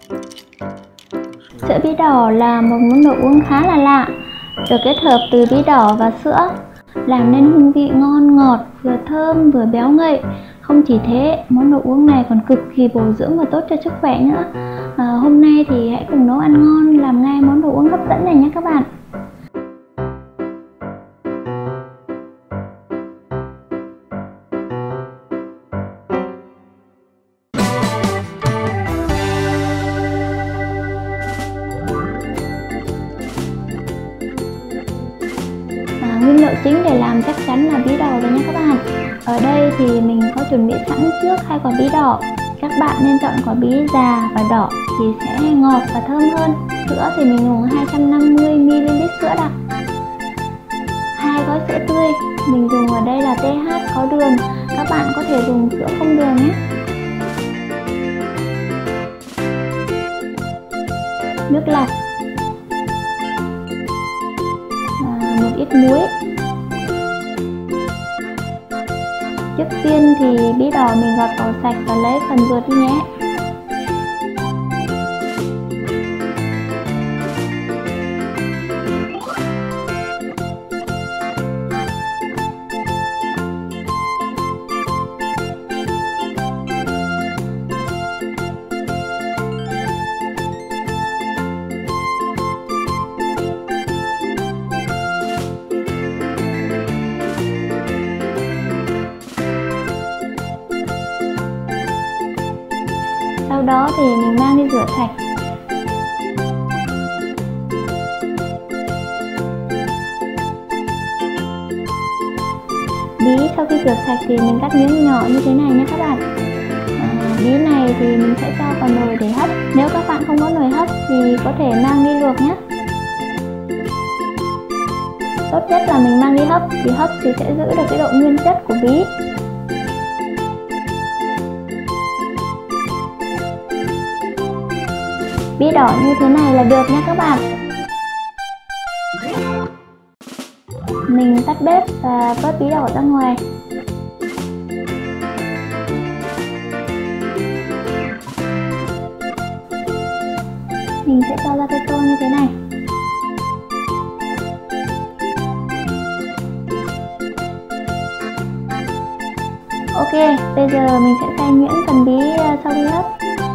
Sữa bí đỏ là một món đồ uống khá là lạ, được kết hợp từ bí đỏ và sữa, làm nên hương vị ngon ngọt, vừa thơm vừa béo ngậy. Không chỉ thế, món đồ uống này còn cực kỳ bổ dưỡng và tốt cho sức khỏe nữa. Hôm nay thì hãy cùng nấu ăn ngon, làm ngay món đồ uống hấp dẫn này nhé các bạn. Nguyên liệu chính để làm chắc chắn là bí đỏ rồi nha các bạn. Ở đây thì mình có chuẩn bị sẵn trước 2 quả bí đỏ. Các bạn nên chọn quả bí già và đỏ thì sẽ ngọt và thơm hơn. Sữa thì mình dùng 250ml sữa đặc, 2 gói sữa tươi. Mình dùng ở đây là TH có đường, các bạn có thể dùng sữa không đường nhé. Nước lọc, một ít muối. Trước tiên thì bí đỏ mình gọt vỏ sạch và lấy phần ruột đi nhé. Sau đó thì mình mang đi rửa sạch. Bí sau khi rửa sạch thì mình cắt miếng nhỏ như thế này nhé các bạn. Bí này thì mình sẽ cho vào nồi để hấp. Nếu các bạn không có nồi hấp thì có thể mang đi luộc nhé. Tốt nhất là mình mang đi hấp, vì hấp thì sẽ giữ được cái độ nguyên chất của bí. Bí đỏ như thế này là được nha các bạn. Mình tắt bếp và vớt bí đỏ ra ngoài. Mình sẽ cho ra cái tô như thế này. Ok, bây giờ mình sẽ xay nhuyễn phần bí sau khi hấp.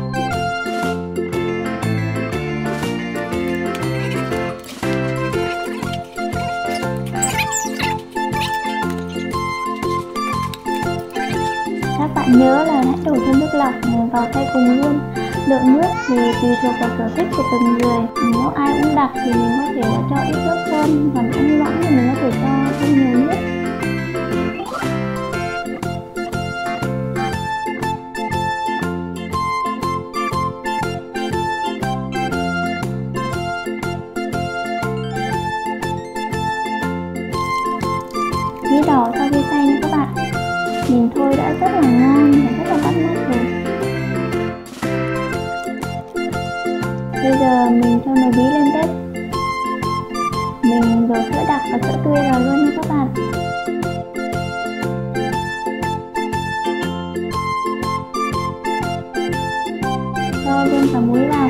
Các bạn nhớ là hãy đổ thêm nước lọc vào xay cùng luôn. Lượng nước thì tùy thuộc vào sở thích của từng người. Nếu ai uống đặc thì mình có thể cho ít nước hơn, còn uống loãng thì mình có thể cho thêm nhiều nước. Bí đỏ sau khi xay nha các bạn, nhìn thôi đã rất là ngon và rất là bắt mắt rồi. Bây giờ mình cho nồi bí lên bếp. Mình đổ sữa đặc và sữa tươi vào luôn nha các bạn. Cho luôn cả muối vào.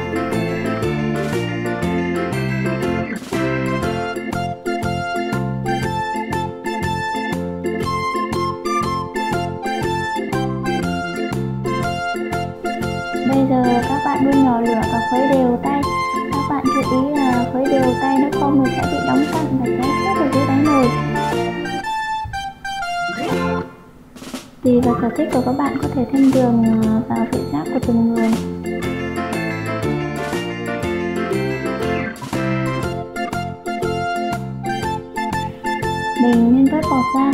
Bây giờ các bạn đun nhỏ lửa và khuấy đều tay. Các bạn chú ý là khuấy đều tay, nếu không thì sẽ bị đóng cặn và cháy khét ở dưới đáy nồi. Tùy vào sở thích của các bạn có thể thêm đường vào vị giác của từng người. Mình nên vớt bọt ra.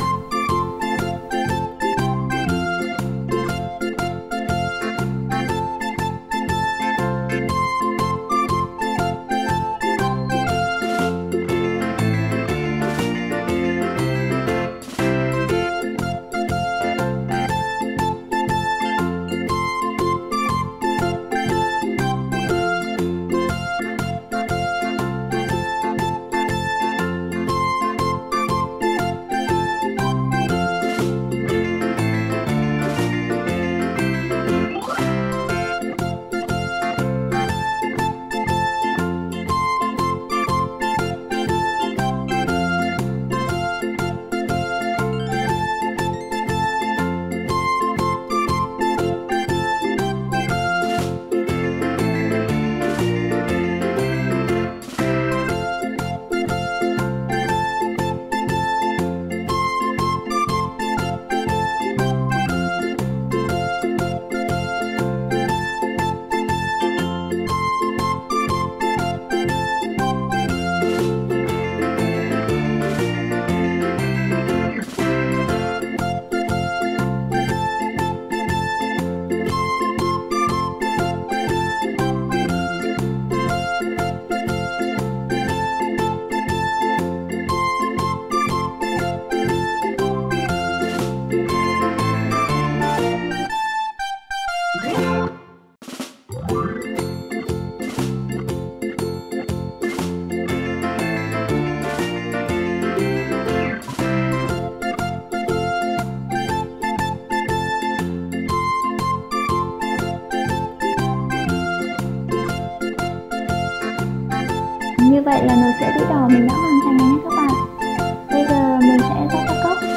Như vậy là nồi sữa bí đỏ mình đã hoàn thành rồi nhé các bạn. Bây giờ mình sẽ rót vào cốc.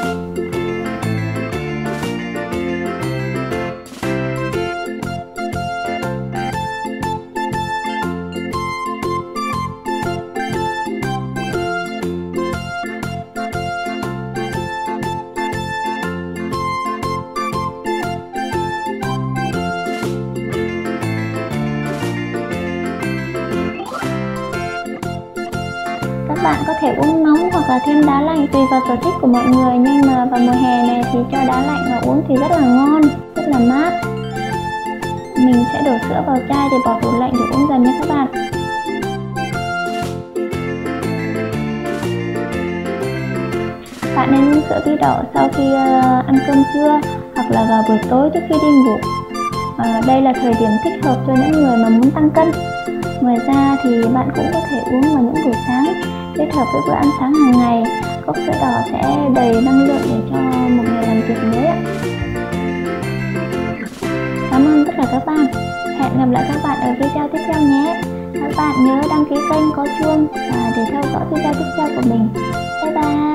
Các bạn có thể uống nóng hoặc là thêm đá lạnh tùy vào sở thích của mọi người, nhưng mà vào mùa hè này thì cho đá lạnh vào uống thì rất là ngon, rất là mát. Mình sẽ đổ sữa vào chai để bỏ tủ lạnh để uống dần nhé các bạn. Bạn nên uống sữa bí đỏ sau khi ăn cơm trưa hoặc là vào buổi tối trước khi đi ngủ. Đây là thời điểm thích hợp cho những người mà muốn tăng cân. Ngoài ra thì bạn cũng có thể uống vào những buổi sáng kết hợp với bữa ăn sáng hàng ngày. Cốc sữa đỏ sẽ đầy năng lượng để cho một ngày làm việc mới ạ. Cảm ơn tất cả các bạn. Hẹn gặp lại các bạn ở video tiếp theo nhé. Các bạn nhớ đăng ký kênh có chuông và để theo dõi video tiếp theo của mình. Bye bye.